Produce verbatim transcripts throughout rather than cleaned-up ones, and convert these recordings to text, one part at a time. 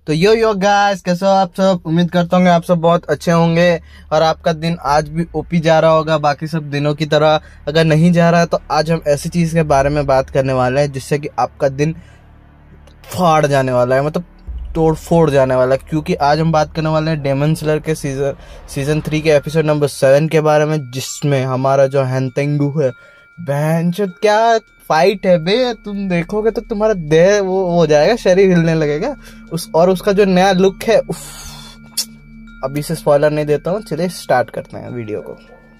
तो यो yo guys, कैसे हो आप सब। उम्मीद करता हूँ आप सब बहुत अच्छे होंगे और आपका दिन आज भी ओपी जा रहा होगा बाकी सब दिनों की तरह। अगर नहीं जा रहा है तो आज हम ऐसी चीज के बारे में बात करने वाले हैं जिससे कि आपका दिन फाड़ जाने वाला है, मतलब तोड़ फोड़ जाने वाला है। क्योंकि आज हम बात करने वाले हैं डेमन स्लेयर के सीजन सीजन थ्री के एपिसोड नंबर सेवन के बारे में, जिसमें हमारा जो हैंतेंगू है, बहनचोद क्या फाइट है बे। तुम देखोगे तो तुम्हारा देह वो हो जाएगा, शरीर हिलने लगेगा उस और उसका जो नया लुक है, उफ। अभी से स्पॉइलर नहीं देता हूँ, चलिए स्टार्ट करते हैं वीडियो को।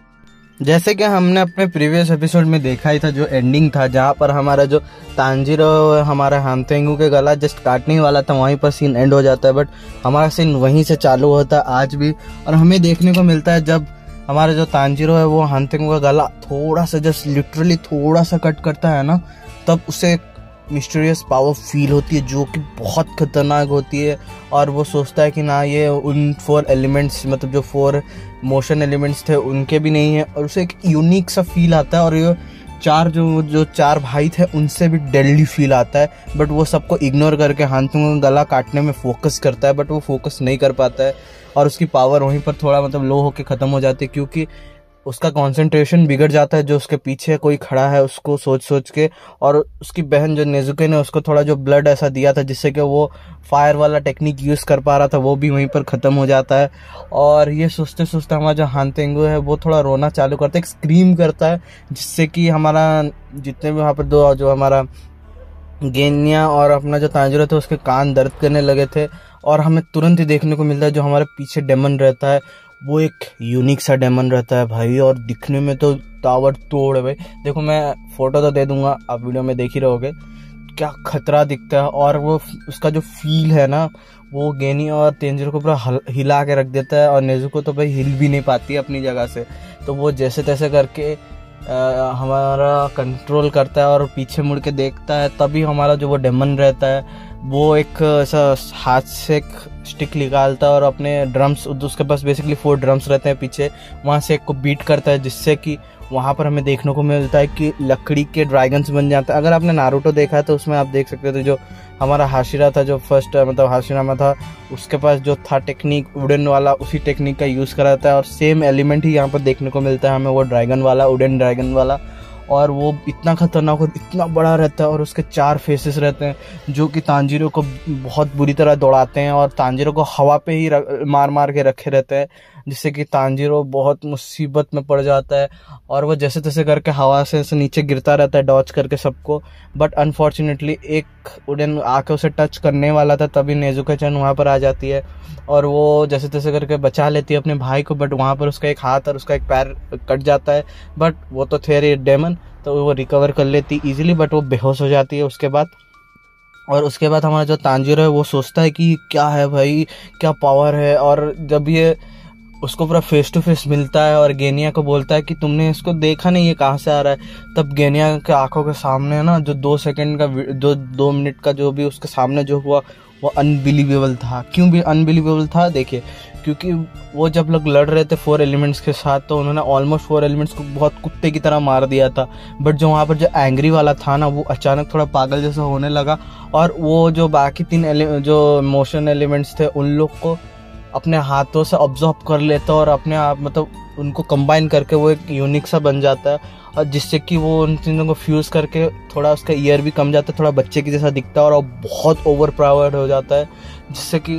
जैसे कि हमने अपने प्रीवियस एपिसोड में देखा ही था, जो एंडिंग था जहाँ पर हमारा जो तांजीरो हमारा हैंतेंगू के गला जस्ट काटने वाला था, वहीं पर सीन एंड हो जाता है। बट हमारा सीन वहीं से चालू होता है आज भी, और हमें देखने को मिलता है जब हमारा जो तांजीरो है वो हैंतेंगू का गला थोड़ा सा जस्ट लिटरली थोड़ा सा कट करता है ना, तब उसे मिस्टीरियस पावर फील होती है जो कि बहुत खतरनाक होती है। और वो सोचता है कि ना ये उन फोर एलिमेंट्स, मतलब जो फोर मोशन एलिमेंट्स थे उनके भी नहीं है, और उसे एक यूनिक सा फील आता है। और ये चार जो जो चार भाई थे उनसे भी डेडली फील आता है। बट वो सबको इग्नोर करके हैंतेंगू का गला काटने में फोकस करता है, बट वो फोकस नहीं कर पाता है और उसकी पावर वहीं पर थोड़ा मतलब लो होके ख़त्म हो जाती है, क्योंकि उसका कंसंट्रेशन बिगड़ जाता है। जो उसके पीछे कोई खड़ा है उसको सोच सोच के, और उसकी बहन जो नेजुके ने उसको थोड़ा जो ब्लड ऐसा दिया था जिससे कि वो फायर वाला टेक्निक यूज़ कर पा रहा था, वो भी वहीं पर ख़त्म हो जाता है। और ये सोचते सोचते हमारा जो हैंतेंगू है वो थोड़ा रोना चालू करता है, एक स्क्रीम करता है, जिससे कि हमारा जितने भी वहाँ पर दो जो हमारा गेनिया और अपना जो तांजीरो थे उसके कान दर्द करने लगे थे। और हमें तुरंत ही देखने को मिलता है जो हमारे पीछे डेमन रहता है वो एक यूनिक सा डेमन रहता है भाई, और दिखने में तो ताबड़ तोड़ है भाई। देखो मैं फोटो तो दे दूंगा, आप वीडियो में देख ही रहोगे, क्या खतरा दिखता है। और वो उसका जो फील है ना, वो गेनी और तेंजिरो को पूरा हिला के रख देता है, और नेजुको तो भाई हिल भी नहीं पाती अपनी जगह से। तो वो जैसे तैसे करके आ, हमारा कंट्रोल करता है और पीछे मुड़ के देखता है, तभी हमारा जो वो डेमन रहता है वो एक ऐसा हाथ से एक स्टिक निकालता है और अपने ड्रम्स, उसके पास बेसिकली फोर ड्रम्स रहते हैं पीछे, वहाँ से एक को बीट करता है, जिससे कि वहाँ पर हमें देखने को मिलता है कि लकड़ी के ड्रैगन्स बन जाते हैं। अगर आपने नारुतो देखा है तो उसमें आप देख सकते थे जो हमारा हाशिरा था, जो फर्स्ट मतलब हाशिरामा था, उसके पास जो था टेक्निक वुडन वाला, उसी टेक्निक का यूज़ कराता है। और सेम एलिमेंट ही यहाँ पर देखने को मिलता है हमें, वो ड्रैगन वाला, वुडन ड्रैगन वाला। और वो इतना खतरनाक और इतना बड़ा रहता है, और उसके चार फेसेस रहते हैं जो कि तांजीरो को बहुत बुरी तरह दौड़ाते हैं, और तांजीरो को हवा पे ही मार मार के रखे रहते हैं, जिससे कि तांजीरो बहुत मुसीबत में पड़ जाता है। और वो जैसे तैसे करके हवा से, से नीचे गिरता रहता है डॉच करके सबको। बट अनफॉर्चुनेटली एक उड़न आके उसे टच करने वाला था, तभी नेजुका-चन वहाँ पर आ जाती है और वो जैसे तैसे करके बचा लेती है अपने भाई को। बट वहाँ पर उसका एक हाथ और उसका एक पैर कट जाता है, बट वो तो थे डेमन, तो वो रिकवर कर लेती इजीली, बट वो बेहोश हो जाती है उसके बाद। और उसके बाद हमारा जो तांजीरो है वो सोचता है कि क्या है भाई, क्या पावर है। और जब ये उसको पूरा फेस टू फेस मिलता है और गेनिया को बोलता है कि तुमने इसको देखा नहीं, ये कहाँ से आ रहा है, तब गेनिया के आंखों के सामने ना जो दो सेकंड का दो दो मिनट का जो भी उसके सामने जो हुआ वो अनबिलीवेबल था। क्यों भी अनबिलीवेबल था, देखिए, क्योंकि वो जब लोग लड़ रहे थे फोर एलिमेंट्स के साथ, तो उन्होंने ऑलमोस्ट फोर एलिमेंट्स को बहुत कुत्ते की तरह मार दिया था। बट जो वहाँ पर जो एंग्री वाला था ना, वो अचानक थोड़ा पागल जैसा होने लगा, और वो जो बाकी तीन जो मोशन एलिमेंट्स थे उन लोग को अपने हाथों से ऑब्जॉर्व कर लेता है, और अपने आप मतलब उनको कंबाइन करके वो एक यूनिक सा बन जाता है, और जिससे कि वो उन तीनों को फ्यूज़ करके थोड़ा उसका ईयर भी कम जाता है, थोड़ा बच्चे की जैसा दिखता है, और बहुत ओवर पावर्ड हो जाता है, जिससे कि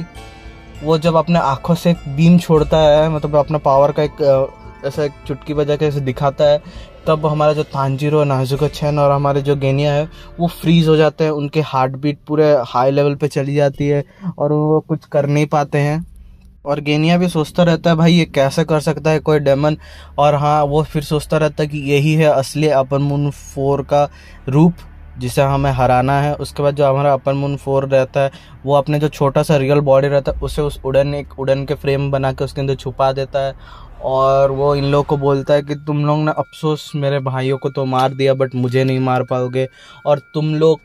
वो जब अपने आँखों से एक बीम छोड़ता है, मतलब अपना पावर का एक ऐसा एक चुटकी बजा के ऐसे दिखाता है, तब हमारा जो तांजीरो, नेजुका-चन और हमारे जो गेनिया है वो फ्रीज हो जाते हैं, उनके हार्ट बीट पूरे हाई लेवल पे चली जाती है और वो कुछ कर नहीं पाते हैं। और गेनिया भी सोचता रहता है भाई ये कैसे कर सकता है कोई डेमन। और हाँ, वो फिर सोचता रहता है कि यही है असली अपर मून फोर का रूप, जिसे हमें हराना है। उसके बाद जो हमारा अपर मून फोर रहता है वो अपने जो छोटा सा रियल बॉडी रहता है उसे उस उड़न एक उड़न के फ्रेम बना के उसके अंदर छुपा देता है, और वो इन लोग को बोलता है कि तुम लोग ने अफसोस मेरे भाइयों को तो मार दिया, बट मुझे नहीं मार पाओगे, और तुम लोग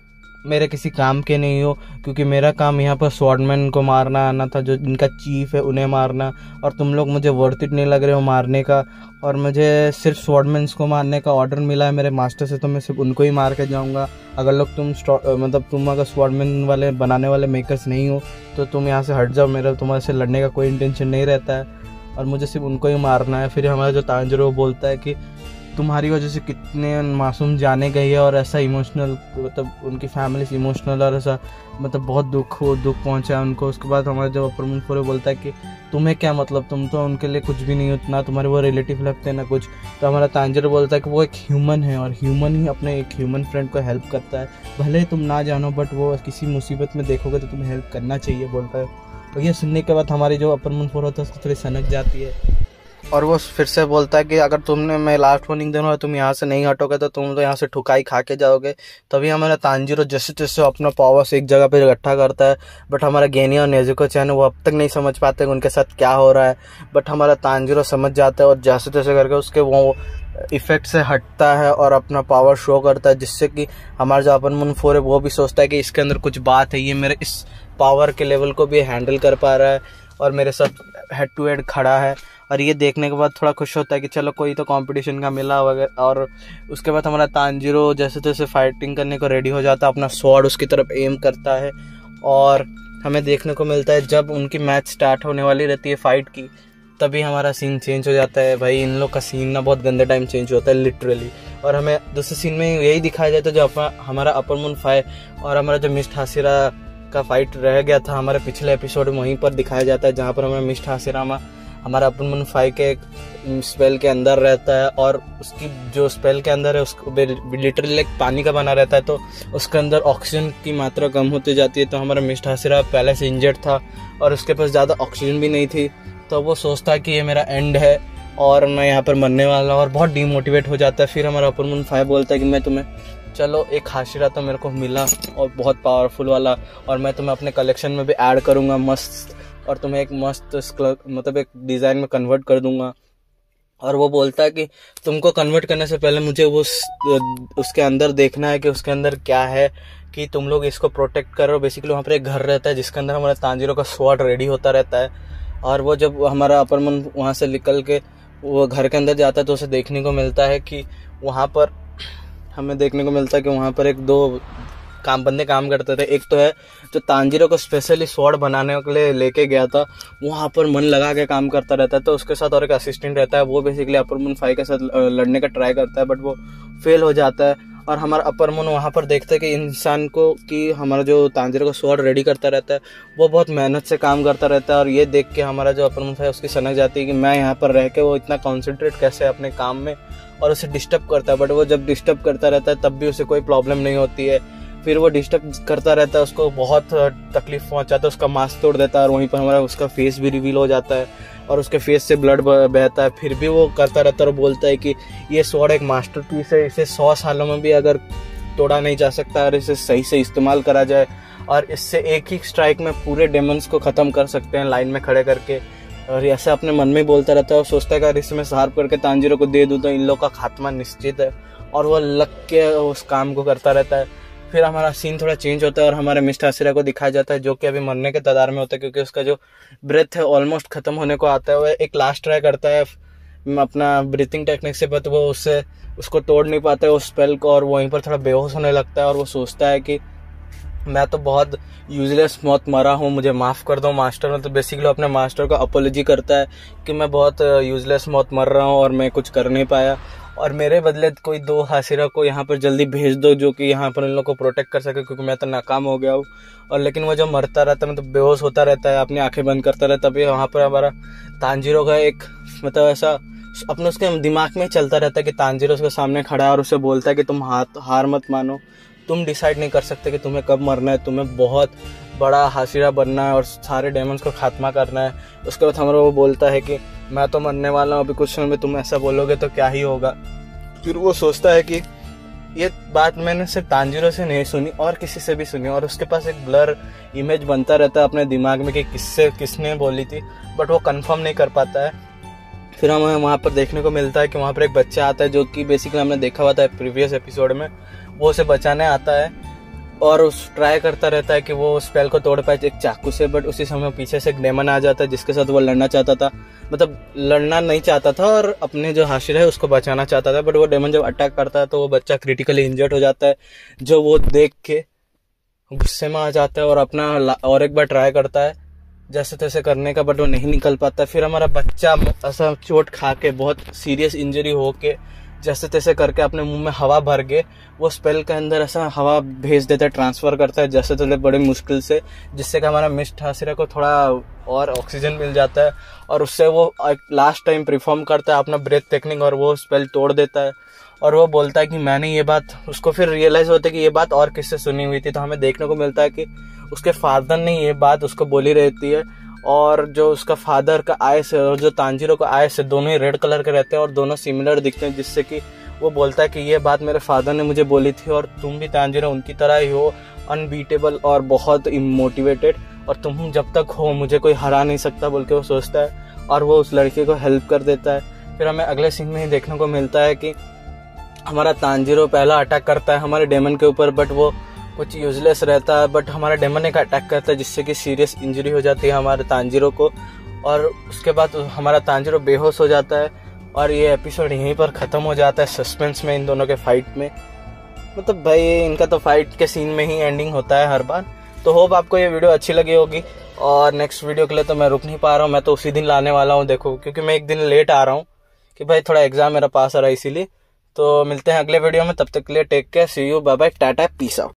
मेरे किसी काम के नहीं हो, क्योंकि मेरा काम यहाँ पर स्वॉर्डमैन को मारना आना था, जो इनका चीफ है उन्हें मारना, और तुम लोग मुझे वर्थ इट नहीं लग रहे हो मारने का, और मुझे सिर्फ स्वॉर्डमैन्स को मारने का ऑर्डर मिला है मेरे मास्टर से, तो मैं सिर्फ उनको ही मार के जाऊँगा। अगर लोग तुम मतलब तुम अगर स्वॉर्डमैन वाले बनाने वाले मेकर्स नहीं हो तो तुम यहाँ से हट जाओ, मेरा तुम्हारे से लड़ने का कोई इंटेंशन नहीं रहता है, और मुझे सिर्फ उनको ही मारना है। फिर हमारा जो तांजिरो बोलता है कि तुम्हारी वजह से कितने मासूम जाने गई है, और ऐसा इमोशनल मतलब उनकी फैमिली से इमोशनल और ऐसा मतलब बहुत दुख हो दुख पहुंचा है उनको। उसके बाद हमारा जो अपर मुनफोरे बोलता है कि तुम्हें क्या मतलब, तुम तो उनके लिए कुछ भी नहीं हो, ना तुम्हारे वो रिलेटिव लगते हैं ना कुछ। तो हमारा तांजिरो बोलता है कि वो एक ह्यूमन है, और ह्यूमन ही अपने एक ह्यूमन फ्रेंड को हेल्प करता है, भले ही तुम ना जानो, बट वो किसी मुसीबत में देखोगे तो तुम्हें हेल्प करना चाहिए बोलता है। तो ये सुनने के बाद हमारी जो अपर मुनफोर होता है उसको थोड़ी सनक जाती है, और वो फिर से बोलता है कि अगर तुमने मैं लास्ट वार्निंग दूंगा, तुम यहाँ से नहीं हटोगे तो तुम तो यहाँ से ठुकाई खा के जाओगे। तभी हमारा तांजिरो जैसे तैसे अपना पावर्स एक जगह पे इकट्ठा करता है, बट हमारा गेनिया और नेजुको चैन वो अब तक नहीं समझ पाते कि उनके साथ क्या हो रहा है, बट हमारा तांजिरो समझ जाता है और जैसे तैसे करके उसके वो इफेक्ट से हटता है और अपना पावर शो करता है, जिससे कि हमारा जो अपन मुनफोर है वो भी सोचता है कि इसके अंदर कुछ बात है, ये मेरे इस पावर के लेवल को भी हैंडल कर पा रहा है और मेरे साथ हेड टू हेड खड़ा है। और ये देखने के बाद थोड़ा खुश होता है कि चलो कोई तो कंपटीशन का मिला वगैरह। और उसके बाद हमारा तांजिरो जैसे तैसे फाइटिंग करने को रेडी हो जाता है, अपना स्वॉर्ड उसकी तरफ एम करता है, और हमें देखने को मिलता है जब उनकी मैच स्टार्ट होने वाली रहती है फाइट की, तभी हमारा सीन चेंज हो जाता है। भाई इन लोग का सीन ना बहुत गंदे टाइम चेंज होता है लिटरली। और हमें दूसरे सीन में यही दिखाया जाता है जो अपना हमारा अपर मून फाइव और हमारा जो मिस्ट हासिरा का फाइट रह गया था हमारे पिछले एपिसोड में, वहीं पर दिखाया जाता है, जहाँ पर हमें मिस्ट हासिरामा हमारा अपर मून फाइव के एक स्पेल के अंदर रहता है, और उसकी जो स्पेल के अंदर है उसको लिटरली एक पानी का बना रहता है, तो उसके अंदर ऑक्सीजन की मात्रा कम होती जाती है। तो हमारा मिस्ट हासिरा पहले से इंजर्ड था और उसके पास ज़्यादा ऑक्सीजन भी नहीं थी, तो वो सोचता है कि ये मेरा एंड है और मैं यहाँ पर मरने वाला हूँ, और बहुत डीमोटिवेट हो जाता है। फिर हमारा अपर मून फाइव बोलता है कि मैं तुम्हें चलो एक हाशिरा तो मेरे को मिला और बहुत पावरफुल वाला, और मैं तुम्हें अपने कलेक्शन में भी ऐड करूँगा मस्त, और तुम्हें एक मस्त मतलब एक डिज़ाइन में कन्वर्ट कर दूंगा। और वो बोलता है कि तुमको कन्वर्ट करने से पहले मुझे वो उसके अंदर देखना है कि उसके अंदर क्या है, कि तुम लोग इसको प्रोटेक्ट करो। बेसिकली वहाँ पर एक घर रहता है जिसके अंदर हमारा तांजिरो का स्वॉर्ड रेडी होता रहता है, और वो जब हमारा अपर मून वहाँ से निकल के वो घर के अंदर जाता है तो उसे देखने को मिलता है कि वहाँ पर हमें देखने को मिलता है कि वहाँ पर एक दो काम बंदे काम करते थे। एक तो है जो तांजिरो को स्पेशली स्वॉर्ड बनाने के लिए लेके गया था, वहाँ पर मन लगा के काम करता रहता है, तो उसके साथ और एक असिस्टेंट रहता है, वो बेसिकली अपर मून फाइव के साथ लड़ने का ट्राई करता है, बट वो फेल हो जाता है। और हमारा अपर मून वहाँ पर देखता है कि इंसान को कि हमारा जो तांजिरो का स्वॉर्ड रेडी करता रहता है वो बहुत मेहनत से काम करता रहता है, और ये देख के हमारा जो अपर मून है उसकी सनक जाती है कि मैं यहाँ पर रह के वो इतना कॉन्सेंट्रेट कैसे है अपने काम में, और उसे डिस्टर्ब करता है। बट वो जब डिस्टर्ब करता रहता है तब भी उसे कोई प्रॉब्लम नहीं होती है। फिर वो डिस्टर्ब करता रहता है, उसको बहुत तकलीफ पहुंचाता है, उसका मास्क तोड़ देता है, और वहीं पर हमारा उसका फेस भी रिवील हो जाता है और उसके फेस से ब्लड बहता है। फिर भी वो करता रहता है और बोलता है कि ये स्वॉर्ड एक मास्टरपीस है, इसे सौ सालों में भी अगर तोड़ा नहीं जा सकता, और इसे सही से इस्तेमाल करा जाए और इससे एक ही स्ट्राइक में पूरे डेमन्स को ख़त्म कर सकते हैं लाइन में खड़े करके। और ऐसे अपने मन में बोलता रहता है और सोचता है कि अगर इसमें शार्प करके तांजिरो को दे दूँ तो इन लोग का खात्मा निश्चित है, और वो लग के उस काम को करता रहता है। फिर हमारा सीन थोड़ा चेंज होता है और हमारे मिस्ट हासिरा को दिखाया जाता है जो कि अभी मरने के कगार में होता है, क्योंकि उसका जो ब्रेथ है ऑलमोस्ट खत्म होने को आता है। वो एक लास्ट ट्राई करता है अपना ब्रीथिंग टेक्निक से, बट वो उससे उसको तोड़ नहीं पाता है उस स्पेल को, और वहीं पर थोड़ा बेहोश होने लगता है। और वो सोचता है कि मैं तो बहुत यूजलेस मौत मरा हूँ, मुझे माफ़ कर दो मास्टर। में तो बेसिकली अपने मास्टर को अपोलॉजी करता है कि मैं बहुत यूजलेस मौत मर रहा हूँ और मैं कुछ कर नहीं पाया, और मेरे बदले कोई दो हासिरा को यहाँ पर जल्दी भेज दो जो कि यहाँ पर इन लोगों को प्रोटेक्ट कर सके, क्योंकि मैं तो नाकाम हो गया हूँ। और लेकिन वो जो मरता रहता है मतलब बेहोश होता रहता है, अपनी आंखें बंद करता रहता है। तभी वहाँ पर हमारा तांजिरो का एक मतलब ऐसा अपने उसके दिमाग में चलता रहता है कि तांजिरो उसके सामने खड़ा है और उसे बोलता है कि तुम हाथ हार मत मानो, तुम डिसाइड नहीं कर सकते कि तुम्हें कब मरना है, तुम्हें बहुत बड़ा हासिरा बनना है और सारे डेमन्स को खात्मा करना है। उसके बाद हमारा वो बोलता है कि मैं तो मरने वाला हूँ, अभी कुछ समय में तुम ऐसा बोलोगे तो क्या ही होगा। फिर वो सोचता है कि ये बात मैंने सिर्फ तांजिरो से नहीं सुनी और किसी से भी सुनी, और उसके पास एक ब्लर इमेज बनता रहता है अपने दिमाग में कि किससे किसने बोली थी, बट वो कंफर्म नहीं कर पाता है। फिर हमें वहाँ पर देखने को मिलता है कि वहाँ पर एक बच्चा आता है जो कि बेसिकली हमने देखा हुआ था प्रीवियस एपिसोड में, वो उसे बचाने आता है। और उस ट्राई करता रहता है कि वो स्पेल को तोड़ पाए एक चाकू से, बट उसी समय पीछे से एक डेमन आ जाता है जिसके साथ वो लड़ना चाहता था, मतलब लड़ना नहीं चाहता था और अपने जो हाशिरा है उसको बचाना चाहता था। बट वो डेमन जब अटैक करता है तो वो बच्चा क्रिटिकली इंजर्ड हो जाता है, जो वो देख के गुस्से में आ जाता है और अपना और एक बार ट्राई करता है जैसे तैसे करने का, बट वो नहीं निकल पाता। फिर हमारा बच्चा ऐसा चोट खा के बहुत सीरियस इंजरी हो के जैसे तैसे करके अपने मुंह में हवा भर के वो स्पेल के अंदर ऐसा हवा भेज देता है, ट्रांसफर करता है जैसे तैसे बड़ी मुश्किल से, जिससे कि हमारा मिस्ट हाशिरा को थोड़ा और ऑक्सीजन मिल जाता है और उससे वो लास्ट टाइम परफॉर्म करता है अपना ब्रेथ टेक्निक और वो स्पेल तोड़ देता है। और वो बोलता है कि मैंने ये बात, उसको फिर रियलाइज होता है कि ये बात और किससे सुनी हुई थी, तो हमें देखने को मिलता है कि उसके फादर ने ये बात उसको बोली रहती है। और जो उसका फादर का आइस है और जो तांजीरो का आइस है दोनों ही रेड कलर के रहते हैं और दोनों सिमिलर दिखते हैं, जिससे कि वो बोलता है कि ये बात मेरे फादर ने मुझे बोली थी और तुम भी तांजीरो उनकी तरह ही हो, अनबीटेबल और बहुत मोटिवेटेड, और तुम जब तक हो मुझे कोई हरा नहीं सकता बोल के वो सोचता है और वो उस लड़के को हेल्प कर देता है। फिर हमें अगले सीन में ही देखने को मिलता है कि हमारा तांजीरो पहला अटैक करता है हमारे डेमन के ऊपर, बट वो कुछ यूजलेस रहता है, बट हमारा डेमन एक अटैक करता है जिससे कि सीरियस इंजरी हो जाती है हमारे तांजीरो को, और उसके बाद हमारा तांजीरो बेहोश हो जाता है और ये एपिसोड यहीं पर ख़त्म हो जाता है सस्पेंस में इन दोनों के फाइट में। मतलब भाई इनका तो फाइट के सीन में ही एंडिंग होता है हर बार। तो होप आपको ये वीडियो अच्छी लगी होगी और नेक्स्ट वीडियो के लिए तो मैं रुक नहीं पा रहा हूँ, मैं तो उसी दिन लाने वाला हूँ देखो, क्योंकि मैं एक दिन लेट आ रहा हूँ कि भाई थोड़ा एग्जाम मेरा पास आ रहा है इसीलिए। तो मिलते हैं अगले वीडियो में, तब तक के लिए take care, see you, bye bye, tata, peace out.